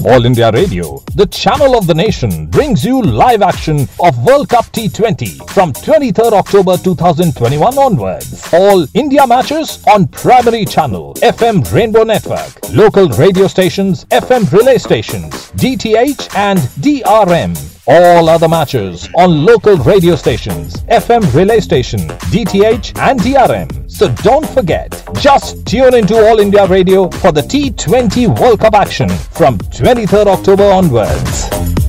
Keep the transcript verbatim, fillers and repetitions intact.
All India Radio, the channel of the nation, brings you live action of World Cup T twenty from twenty-third October two thousand twenty-one onwards. All India matches on primary channel, F M Rainbow Network, local radio stations, F M relay stations, D T H and D R M. All other matches on local radio stations, F M relay station, D T H and D R M. So don't forget, just tune into All India Radio for the T twenty World Cup action from twenty-third October onwards.